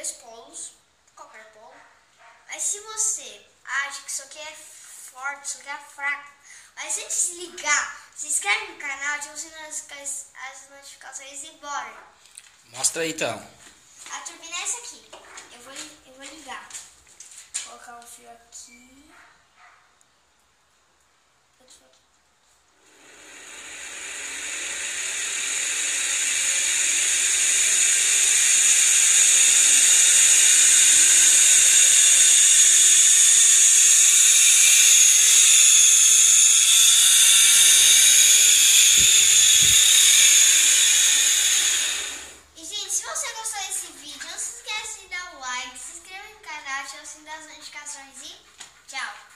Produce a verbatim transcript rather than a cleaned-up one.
dois polos, qualquer polo. Mas se você acha que isso aqui é forte, isso aqui é fraco, mas antes de desligar, se inscreve no canal, ativa o sininho das as notificações e bora. Mostra aí então. A turbina é essa aqui. Eu vou, eu vou ligar. Vou colocar o fio aqui. Outro fio aqui. Se você gostou desse vídeo, não se esqueça de dar o like, se inscreva no canal, ative o sininho das notificações e tchau!